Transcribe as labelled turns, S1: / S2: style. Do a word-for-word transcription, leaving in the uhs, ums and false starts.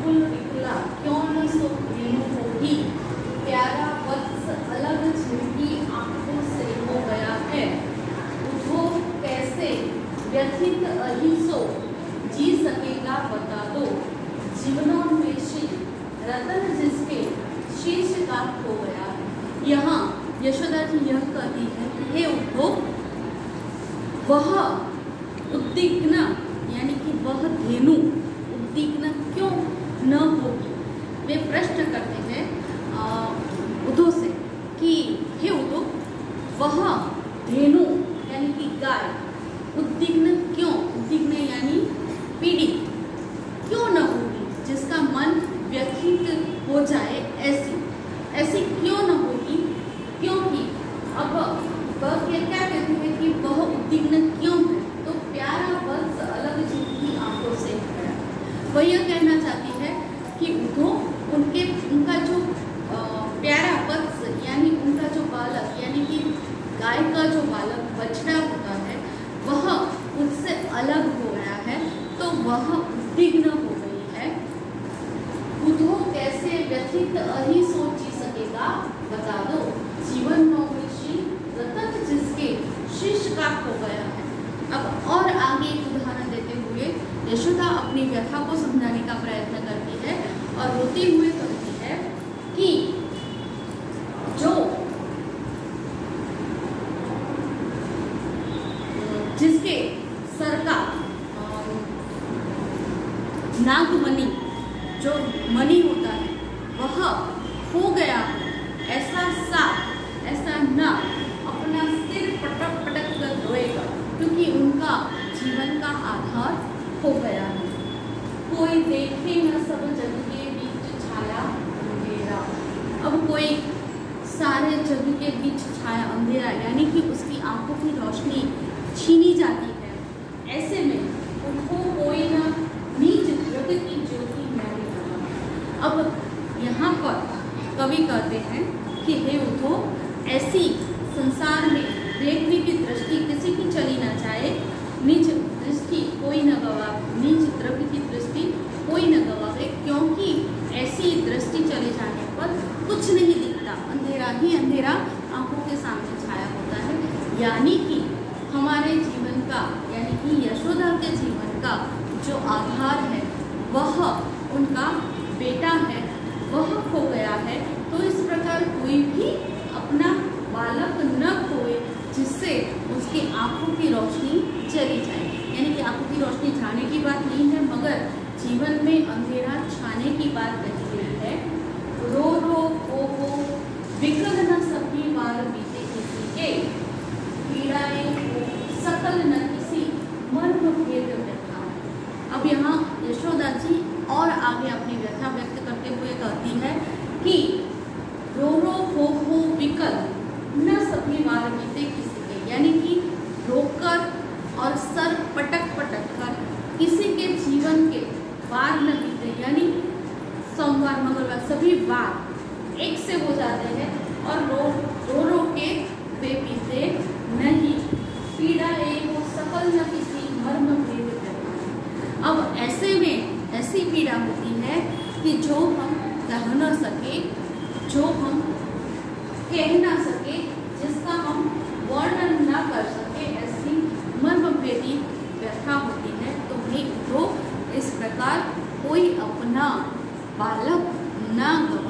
S1: व्याकुल विकला क्यों न सो धेनु होगी, प्यारा वत्स अलग जिनकी आंखों से हो गया है। उठो कैसे व्यथित अहिसो जी सकेगा बता दो, जीवनोन्मेषी रतन जिसके शीश का खो गया है। यहाँ यशोदा जी यह कहती है कि हे उद्धो, वह उद्विग्न यानी कि वह धेनु उद्विग्न क्यों न होगी। वे प्रश्न करते हैं उद्धव से कि हे उद्धव, वह धेनु यानी कि गाय उद्विग्न क्यों, उद्विग्न यानी पीड़ित क्यों न होगी, जिसका मन व्यथित हो जाए ऐसी ऐसी क्यों न होगी। क्योंकि अब वह क्या कहते हैं कि वह उद्विग्न क्यों है, तो प्यारा वत्स अलग जिनकी आंखों से है। वह यह कहना चाहती है कि उद्धो उनके उनका जो प्यारा वत्स यानी उनका जो बालक यानी कि गाय का जो बालक बछड़ा होता है वह उससे अलग हो गया है, तो वह उद्विग्न हो गई है। उद्धो कैसे व्यथित अहि सोची सकेगा बता दो, जीवन नौमिषी रतन जिसके शीश का खो गया है। अब और आगे एक उदाहरण देते हुए यशोदा अपनी व्यथा को समझाने का प्रयत्न करती है और रोते हुए कहती है कि जो जिसके सर का नागमणि जो मणि होता है वह खो गया है, ऐसा सा ऐसा न अपना सिर पटक पटक कर रोएगा, क्योंकि उनका जीवन का आधार खो गया है। कोई देखे न सब जग के बीच छाया अंधेरा। अब कोई सारे जग के बीच छाया अंधेरा यानी कि उसकी आंखों की रोशनी छीनी जाती है। ऐसे में उनको कोई ना नीच जग की ज्योति मैंने कहा। अब यहाँ पर कवि कहते हैं कि हे उद्धो, ऐसी संसार में देखने की दृष्टि किसी की चली ना जाए, निज दृष्टि कोई न गवावे, निज द्रव्य की दृष्टि कोई न गवावे, क्योंकि ऐसी दृष्टि चले जाने पर कुछ नहीं दिखता, अंधेरा ही अंधेरा आंखों के सामने छाया होता है। यानी कि हमारे जीवन का यानी कि यशोदा के जीवन का जो आधार है वह उनका बेटा है, वह खो गया है। तो इस प्रकार कोई भी अपना बालक न खोए जिससे उसकी आंखों की रोशनी चली जाए, यानी कि आंखों की रोशनी जाने की बात नहीं है मगर जीवन में अंधेरा छाने की बात कही गई है। रो रो हो हो विकल न सभी बार बीते किसी के, पीड़ाएं हो सकल न किसी मर्म भेद व्यथा। अब यहाँ यशोदा जी और आगे अपनी व्यथा व्यक्त करते हुए कहती है कि रो रो हो हो विकल न सभी बार बीते किसी के, यानी कि रोकर और सर पटक पटक कर किसी के जीवन के वार न बीते, यानी सोमवार मंगलवार सभी वार एक से हो जाते हैं और रो रो रो के वे बीते नहीं। पीड़ा एक सकल न किसी मर्म भेद व्यथा। अब ऐसे में ऐसी पीड़ा होती है कि जो हम कह न सके, जो हम कह ना सके, जिसका हम वर्णन न कर सके, ऐसी मर्मभेदी व्यथा होती है। तो भी तो इस प्रकार कोई अपना बालक न